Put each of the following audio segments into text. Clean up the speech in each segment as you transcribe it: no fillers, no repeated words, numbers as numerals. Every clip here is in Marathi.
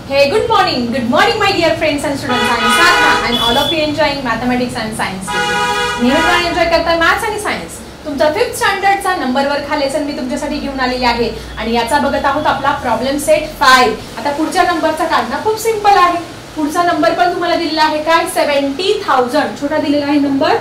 Hey, good morning, my dear friends and students. I am Sadhana and all of you enjoying mathematics and science. नेहमीप्रमाणे एन्जॉय करताय मॅथ्स आणि सायन्स. तुमचा 5th स्टँडर्डचा नंबर हा लेसन मी तुमच्यासाठी घेऊन आलेली आहे आणि याचा बघत आहोत आपला प्रॉब्लेम सेट 5. आता पुढच्या नंबरचा काढणं खूप सिंपल आहे. पुढचा नंबर पण तुम्हाला दिलेला आहे काय 70,000. छोटा दिलेला आहे नंबर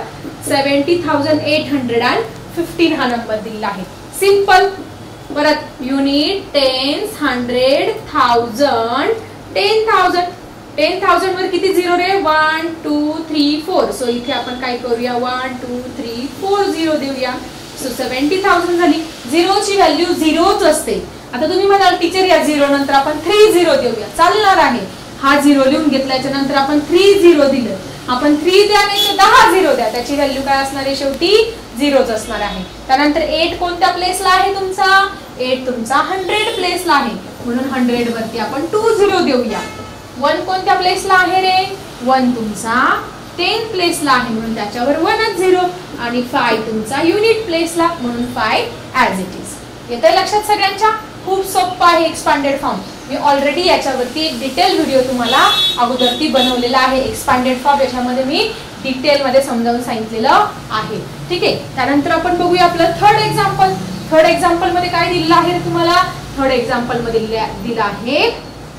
70,815 हा नंबर दिलेला आहे. सिंपल. परत युनिट, टेन्स, 100, 1000, 10,000. 10,000 वर किती झिरो रे 1 2 3 4. सो इथे आपण काय करूया 1 2 3 4 झिरो देऊया. सो 70,000 झाली. झिरोची व्हॅल्यू झिरोच असते. आता तुम्ही म्हणाल टीचर या झिरो नंतर आपण 3 झिरो देऊया. चालणार आहे. हा झिरो लिहून घेतल्याच्या नंतर आपण 3 झिरो दिलं. आपण 3 द्या नाही तर 10 झिरो द्या. त्याची व्हॅल्यू काय असणार आहे शेवटी झिरोच असणार आहे. त्यानंतर 8 कोणत्या प्लेसला आहे तुमचा 8 तुमचा 100 प्लेसला आहे म्हणून 100 वरती आपण 2 झिरो देऊया. 1 कोणत्या प्लेसला आहे रे 1 तुमचा 10 प्लेसला आहे म्हणून त्याच्यावर 1च झिरो आणि 5 तुमचा युनिट प्लेसला म्हणून 5 ॲज इट इज. येतंय लक्षात सगळ्यांच्या. खूप सोपं आहे एक्सपांडेड फॉर्म. मी ऑलरेडी याच्यावरती एक डिटेल व्हिडिओ तुम्हाला अगोदरती बनवलेला आहे. एक्सपांडेड फॉर्म याच्यामध्ये मी डिटेल मध्ये समजावून सांगितलेलं आहे. ठीक आहे. त्यानंतर आपण बघूया आपलं थर्ड एक्झाम्पल. थर्ड एक्झाम्पल मध्ये काय दिलेलं आहे तुम्हाला. थर्ड एक्झाम्पल मध्ये दिलं आहे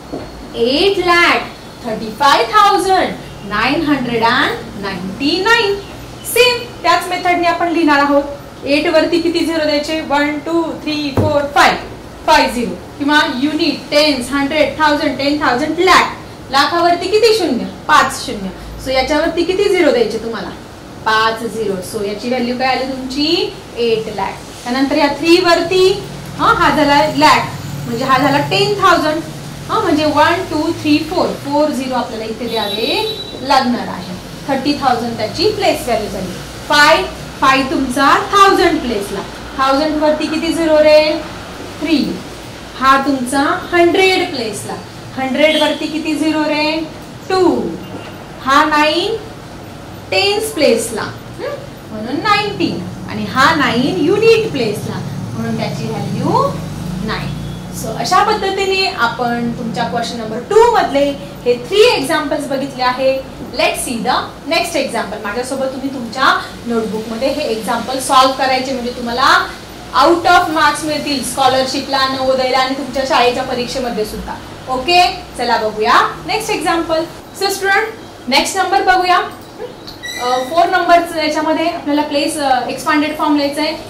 8,35,999. सेम त्याच मेथडने आपण लिहिणार आहोत. 8 वरती किती झिरो द्यायचे 1 2 3 4 5 5 झिरो. किंवा युनिट, टेन्स, 100, 1000, 10,000, लाख. लाखावरती किती शून्य 5 शून्य. सो याच्यावरती किती झिरो द्यायचे तुम्हाला 5 झिरो. सो याची व्हॅल्यू काय आली तुमची 8 लाख. त्यानंतर या 3 वरती हा झाला लाख म्हणजे हा झाला 10,000. म्हणजे 1 2 3 4 4 झिरो आपल्याला इथे द्यावे लागणार आहे. 30,000 त्याची प्लेस व्हॅल्यू झाली. 5 तुमचा 1000 प्लेसला. 1000 वरती किती झिरो रे 3. हा तुमचा 100 प्लेसला. 100 वरती किती झिरो रे 2. हा 9 टेन्स प्लेसला म्हणून 19 आणि हा 9 युनिट प्लेसला म्हणून त्याची व्हॅल्यू 9. सो अशा पद्धतीने आपण तुमच्या क्वेश्चन नंबर 2 मधले हे 3 एक्झाम्पल्स बघितले आहे. Let's see the next example. माझ्यासोबत तुम्ही तुमच्या नोटबुक मध्ये हे एक्झाम्पल सॉल्व्ह करायचे म्हणजे तुम्हाला आउट ऑफ मार्क्स मिळतील स्कॉलरशिपला, नवोदयला आणि तुमच्या शाळेच्या परीक्षेमध्ये सुद्धा. ओके चला बघूया next example. So student next number बघूया. 4 नंबर याच्यामध्ये आपल्याला प्लेस एक्सपांडेड फॉर्म लिहायचा आहे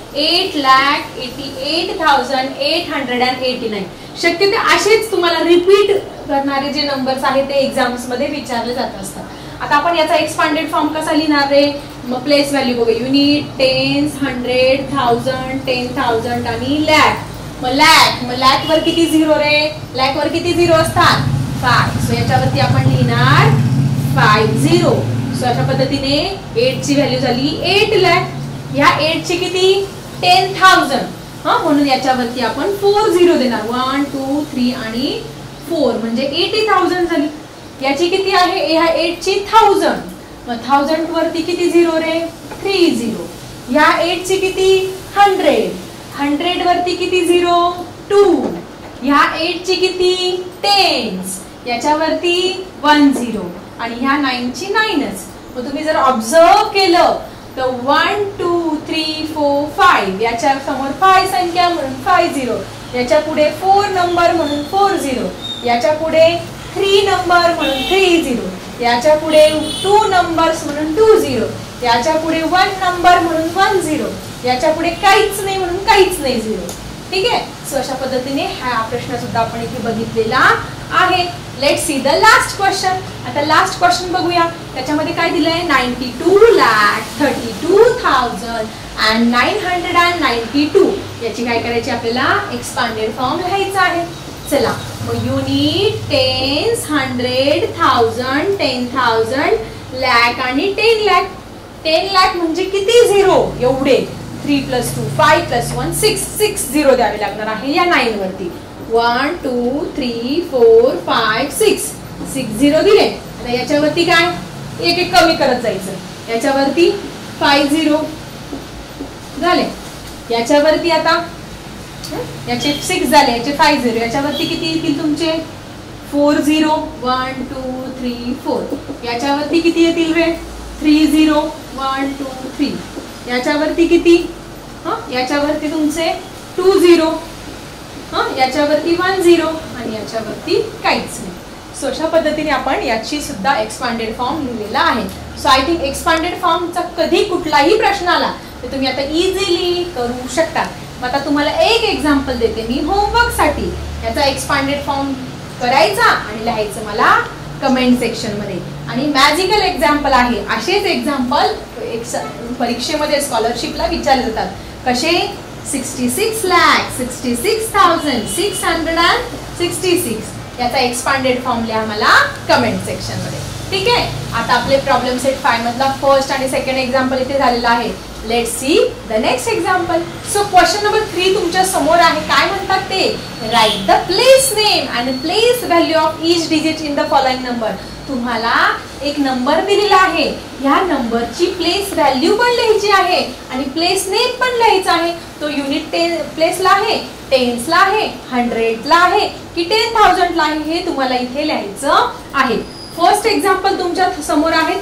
8,88,889. शक्यतो असेच तुम्हाला रिपीट करणारे जे नंबर्स आहेत ते एक्झाम्स मध्ये विचारले जात असतात. आता आपण याचा एक्सपांडेड फॉर्म कसा लिहिणार रे मग प्लेस व्हॅल्यू बघूया. युनिट, टेन्स, 100, 1000, 10,000 आणि लाख. मग लाख वर किती झिरो रे लाख वर किती झिरो असतात 5. सो याच्यावरती आपण लिहिणार 5 झिरो. सो अशा पद्धतीने 8 ची व्हॅल्यू झाली 8 लाख. ह्या 8 ची किती 10,000 म्हणून याच्यावरती आपण 4 झिरो देणार. 1 2 3 आणि 4 म्हणजे 80,000 झाली. याची किती आहे ह्या 8 ची 1000. मग 1000 वरती किती झिरो रे 3 झिरो. ह्या 8 ची किती 100. 100 वरती किती झिरो 2. ह्या 8 ची किती टेन्स. याच्यावरती 1 झिरो आणि ह्या 9 ची 9च. मग तुम्ही जर ऑब्झर्व केलं तर 1 2 3 4 5 याच्या समोर 5 संख्या म्हणून 5 झिरो. याच्या पुढे 4 नंबर म्हणून 4 झिरो. याच्या पुढे 3 नंबर म्हणून 3 झिरो. याच्या पुढे 2 नंबर्स म्हणून 2 झिरो. याच्या पुढे 1 नंबर म्हणून 1 झिरो. याच्या पुढे काहीच नाही म्हणून काहीच नाही झिरो. ठीक आहे. सो अशा पद्धतीने हा प्रश्न सुद्धा आपण इथे बघितलेला आहे. Let's see the last question. आता लास्ट क्वेश्चन बघूया. त्याच्यामध्ये काय दिलंय 92,32,992. याची काय करायची आपल्याला एक्सपांडेड फॉर्म लिहायचा आहे. चला मग युनिट, टेन्स, 100, 1000, 10,000, लाख आणि 10 लाख. 10 लाख म्हणजे किती झिरो एवढे 3 + 2 5 + 1 6 झिरो द्यावे लागणार आहे या 9 वरती. 1 2 3 4 5 6 झिरो दिले. आता याच्यावरती काय एक एक कमी करत जायचं. याच्यावरती 5 झिरो झाले. याच्यावरती आता याचे 6 झाले. याचे 5 झिरो. याच्यावरती किती येतील तुमचे 4 0 1 2 3 4. याच्यावरती किती येतील रे? 3 0 1 2 3. याच्यावरती किती? याच्यावरती तुमचे 2 0, याच्यावरती 1 0 आणि याच्यावरती काहीच नाही. सो अशा पद्धतीने आपण याची सुद्धा एक्सपांडेड फॉर्म लिहिलेला आहे. सो आय थिंक एक्सपांडेड फॉर्मचा कधी कुठलाही प्रश्न आला तर तुम्ही आता इझिली करू शकता. मग आता तुम्हाला एक एक्झाम्पल देते मी होमवर्क साठी. याचा एक्सपांडेड फॉर्म करायचा आणि लिहायचं मला कमेंट सेक्शन मध्ये. आणि मॅजिकल एक्झाम्पल आहे. असेच एक्झाम्पल परीक्षेमध्ये स्कॉलरशिपला विचारले जातात. कसे? 66,66,666. याचा एक्सपांडेड फॉर्म लिहा मला कमेंट सेक्शन मध्ये. ठीक आहे. आता आपले प्रॉब्लेम सेट 5 मधला फर्स्ट आणि सेकंड एक्झाम्पल इथे झालेला आहे. Let's see the next example. So question number 3 तुमच्या समोर आहे. काय म्हणतात ते? Right the place name and place value of each digit in the following number. तुम्हाला एक नंबर दिलेला आहे. या नंबरची प्लेस व्हॅल्यू पण लिहायची आहे आणि प्लेस नेम पण लिहायचा आहे. तो युनिट प्लेसला आहे, टेन्सला आहे, 100ला आहे की 10,000ला आहे हे तुम्हाला इथे लिहायचं आहे. फर्स्ट एक्झाम्पल तुमच्या समोर आहे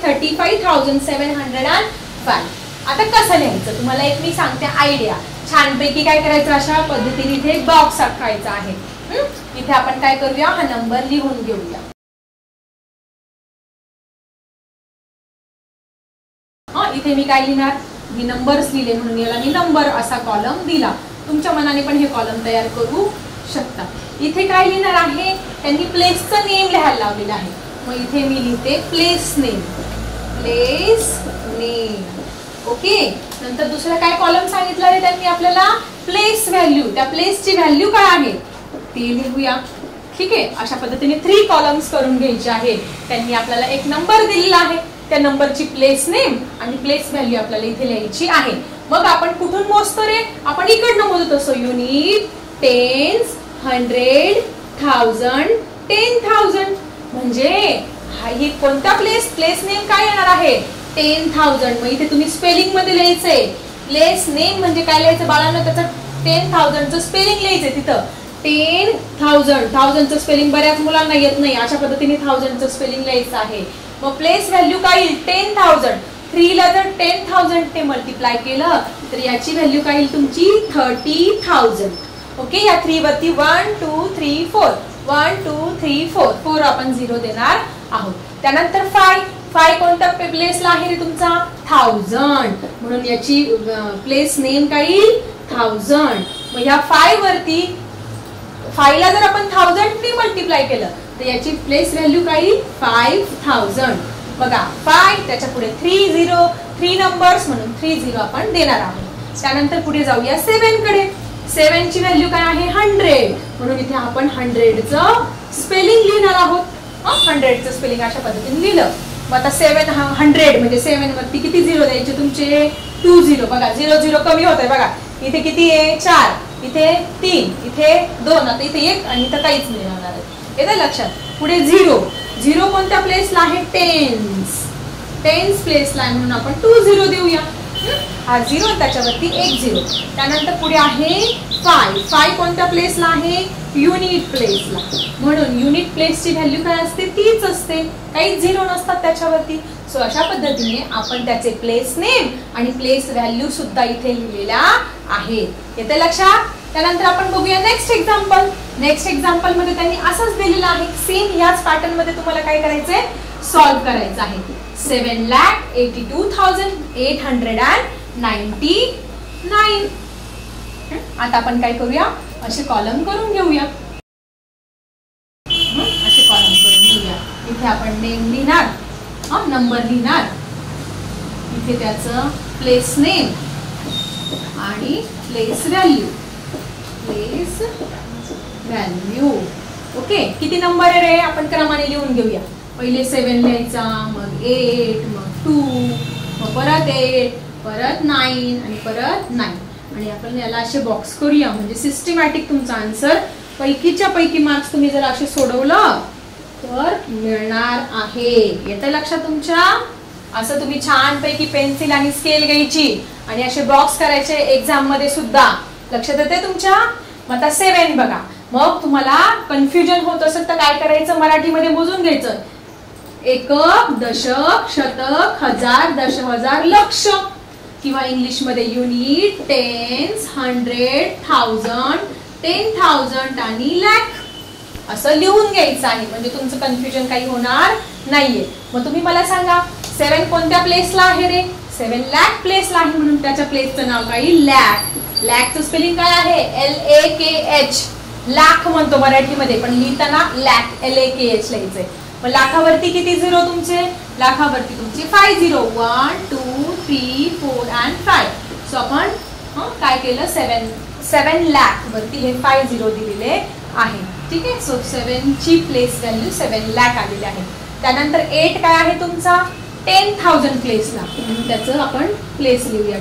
35,705. आता कसं लिहायचं तुम्हाला एक मी सांगते आयडिया. छानपैकी काय करायचं? अशा पद्धतीने इथे एक बॉक्स आखायचा आहे. इथे आपण काय करूया? हा नंबर लिहून घेऊया. इथे मी काय लिहिणार? मी नंबर्स लिहिले म्हणून याला मी नंबर असा कॉलम दिला. तुमच्या मनाने पण हे कॉलम तयार करू शकता. इथे काय लिहिणार आहे? त्यांनी प्लेसचं नेम लिहायला लावलेलं आहे. मग इथे मी लिहिते place name. Place name. Okay. नंतर दुसरा काय कॉलम सांगितलं आहे त्यांनी आपल्याला? Place value. त्या प्लेसची व्हॅल्यू काय आहे ते लिहूया. ठीक आहे. अशा पद्धतीने 3 कॉलम्स करून घ्यायचे आहे. त्यांनी आपल्याला एक नंबर दिलेला आहे. त्या नंबरची प्लेस नेम आणि प्लेस व्हॅल्यू आपल्याला इथे लिहायची आहे. मग आपण कुठून मोजतो रे? आपण इकडनं मोजत असतो. Unit, tens, 100, 1000, 10,000. म्हणजे ही कोणत्या प्लेस नेम काय येणार आहे? 10,000. मग इथे तुम्ही स्पेलिंग मध्ये लिहायचंय. प्लेस नेम म्हणजे काय लिहायचं बाळांनो? त्याचं 10,000चं स्पेलिंग लिहायचंय तिथं. 10,000. 1000चं स्पेलिंग बऱ्याच मुलांना येत नाही. अशा पद्धतीने 1000चं स्पेलिंग लिहायचं आहे. मग प्लेस व्हॅल्यू काय येईल? 10,000. 3 ला जर 10,000 ने मल्टिप्लाय केलं तर याची व्हॅल्यू काय येईल तुमची? 30,000. ओके. या 3 वरती 1 2 3 4 1 2 3 4 4 आपण 0 देणार आहोत. त्यानंतर 5 कोणत्या प्लेसला आहे रे तुमचा? 1000. म्हणून याची प्लेस नेम काय येईल? 1000. मग या 5 वरती 5 ला जर आपण 1000 ने मल्टिप्लाय केलं तर याची प्लेस व्हॅल्यू काय येईल? 5,000. बघा 5 त्याच्या पुढे 3 नंबर्स म्हणून 30 आपण देणार आहोत. त्यानंतर पुढे जाऊया 7 कडे. 7 ची व्हॅल्यू काय आहे? 100. म्हणून इथे आपण 100चं स्पेलिंग लिहिणार आहोत. 100चं स्पेलिंग अशा पद्धतीने लिहिलं. मग आता 700 म्हणजे 7 वरती किती 0 द्यायचे तुमचे? 2 0. बघा 0 0 कमी होत आहे. बघा इथे किती आहे? 4, इथे 3, इथे 2, आता इथे 1 आणि इथं काहीच नाही राहणार आहे. येतं लक्षात? पुढे 0 कोणत्या प्लेसला आहे? टेन्स प्लेसला आहे म्हणून आपण 2 0 देऊया. हा 0 त्याच्यावरती 1 0. त्यानंतर पुढे आहे 5 कोणत्या प्लेसला आहे? युनिट प्लेसला. म्हणून युनिट प्लेसची व्हॅल्यू काय असते? तीच असते. काहीच 0 नसतात त्याच्यावरती. सो अशा पद्धतीने आपण त्याचे प्लेस नेम आणि प्लेस व्हॅल्यू सुद्धा इथे लिहिलेल्या आहेत. येतं लक्षात? त्यानंतर आपण बघूया नेक्स्ट एक्झाम्पल. नेक्स्ट एक्झाम्पल मध्ये त्यांनी असंच दिलेलं आहे. सेम याच पॅटर्न मध्ये तुम्हाला काय करायचंय? सॉल्व्ह करायचं आहे. 7,82,899. आता आपण काय करूया? असे कॉलम करून घेऊया. असे कॉलम करून घेऊया. इथे आपण नेम लिहिणार, नंबर लिहिणार, इथे त्याचं प्लेस नेम आणि प्लेस व्हॅल्यू. ओके. किती नंबर आहे रे? आपण क्रमाने लिहून घेऊया. पहिले 7 लिहायचा, मग 8, मग 2, मग परत 8, परत 9 आणि परत 9. आणि आपण याला असे बॉक्स करूया म्हणजे सिस्टमॅटिक तुमचा आन्सर पैकीच्या पैकी मार्क्स तुम्ही जर असे सोडवलं तर मिळणार आहे. येतं लक्षात तुमच्या? असं तुम्ही छान पैकी पेन्सिल आणि स्केल घ्यायची आणि असे बॉक्स करायचे एक्झाम मध्ये सुद्धा. लक्षात येते तुमच्या? मग आता 7 बघा. मग तुम्हाला कन्फ्युजन होत असेल तर काय करायचं, मराठीमध्ये मोजून घ्यायचं. एकक, दशक, शतक, हजार, दशहजार, लक्ष, किंवा इंग्लिश मध्ये युनिट, टेन्स, 100, 1000, 10,000 आणि लॅक असं लिहून घ्यायचं आहे. म्हणजे तुमचं कन्फ्युजन काही होणार नाहीये. मग तुम्ही मला सांगा 7 कोणत्या प्लेसला आहे रे? 7 लॅक प्लेसला आहे, म्हणून त्याच्या प्लेसचं नाव काय? लॅक. लॅकचं स्पेलिंग काय आहे? LAKH. लाख म्हणतो मराठीमध्ये, पण लिहिताना लॅक LAKH लिहायचंय. मग लाखावरती किती झिरो तुमचे? लाखावरती तुमचे 5 झिरो. 1 2 3 4 and 5. सो आपण काय केलं, 7 लाख वरती हे 5 झिरो दिलेले आहे. ठीक आहे. सो 7 ची प्लेस व्हॅल्यू 7 लाख आलेली आहे. त्यानंतर 8 काय आहे तुमचा? 10,000 प्लेसला, म्हणून त्याचं आपण प्लेस लिहूया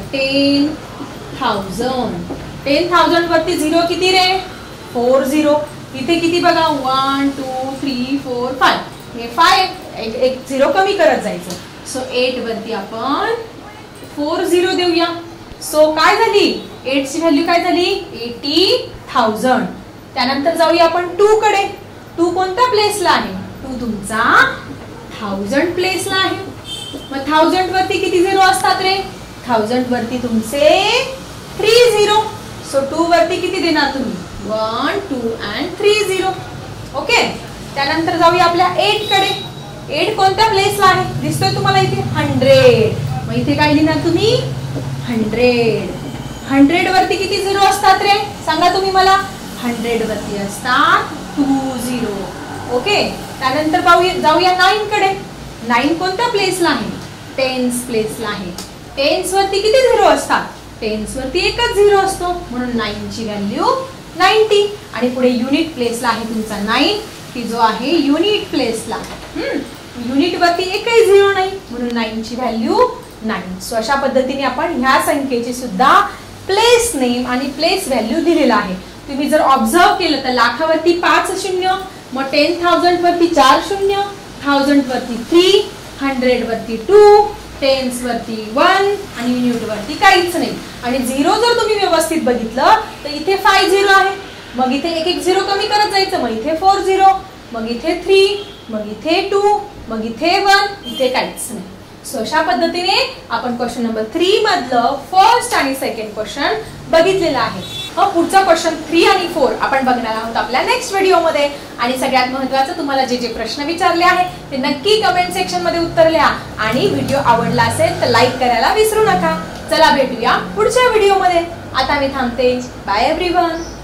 10,000. 10,000 वरती झिरो किती रे? 4 झिरो. इथे किती बघा? 1 2 3 4 5. हे 5 एक झिरो कमी करत जायचं. सो 8 वरती आपण 4 झिरो देऊया. सो काय झाली? 8 ची व्हॅल्यू काय झाली? 80,000. त्यानंतर जाऊया आपण 2 कडे. 2 कोणत्या प्लेसला आहे? 2 तुमचा 1000 प्लेसला आहे. मग 1000 वरती किती झिरो असतात रे? 1000 वरती तुमचे 3 झिरो. सो 2 वरती किती देणार तुम्ही? 1 2 and 3 झिरो. ओके. त्यानंतर जाऊया आपल्या 8 कडे. 8 कोणत्या प्लेसला आहे? दिसतोय तुम्हाला इथे 100. मग इथे काय लिहिणार तुम्ही? 100. 100 वरती किती झिरो असतात रे? सांगा तुम्ही मला. 100 वरती असतात 2 झिरो. ओके. त्यानंतर जाऊया 9 कडे. 9 कोणत्या प्लेसला आहे? टेन्स प्लेसला आहे. टेन्स वरती किती झिरो असतात? टेन्स वरती एकच झिरो असतो, म्हणून 9 ची व्हॅल्यू 90. आणि पुढे युनिट प्लेसला आहे तुमचा 9, की जो आहे युनिट प्लेसला. युनिट वरती एकही झिरो नाही, म्हणून 9 ची व्हॅल्यू 9. सो अशा पद्धतीने आपण ह्या संख्येची सुद्धा प्लेस नेम आणि प्लेस व्हॅल्यू दिलेला आहे. तुम्ही जर ऑब्झर्व केलं तर लाखावरती 5 शून्य, मग 10,000 वरती 4 शून्य, 1000 वरती 3, 100 वरती 2, टेन्स वरती 1 आणि युनिट वरती काहीच नाही. आणि झिरो जर तुम्ही व्यवस्थित बघितलं तर इथे 5 झिरो आहे, मग इथे एक झिरो कमी करत जायचं. मग इथे 4 झिरो, मग इथे 3, मग इथे 2, मग इथे 1, इथे काहीच नाही. सो अशा पद्धतीने आपण क्वेश्चन नंबर 3 मधलं फर्स्ट आणि सेकंड क्वेश्चन बघितलेला आहे. पुढचा क्वेश्चन 3 आणि 4 आपण बघणार आहोत आपल्या नेक्स्ट व्हिडिओमध्ये. आणि सगळ्यात महत्त्वाचं, तुम्हाला जे जे प्रश्न विचारले आहेत ते नक्की कमेंट सेक्शन मध्ये उत्तर लिहा. आणि व्हिडिओ आवडला असेल तर लाईक करायला विसरू नका. चला भेटूया पुढच्या व्हिडिओमध्ये. आता मी थांबते. Bye everyone.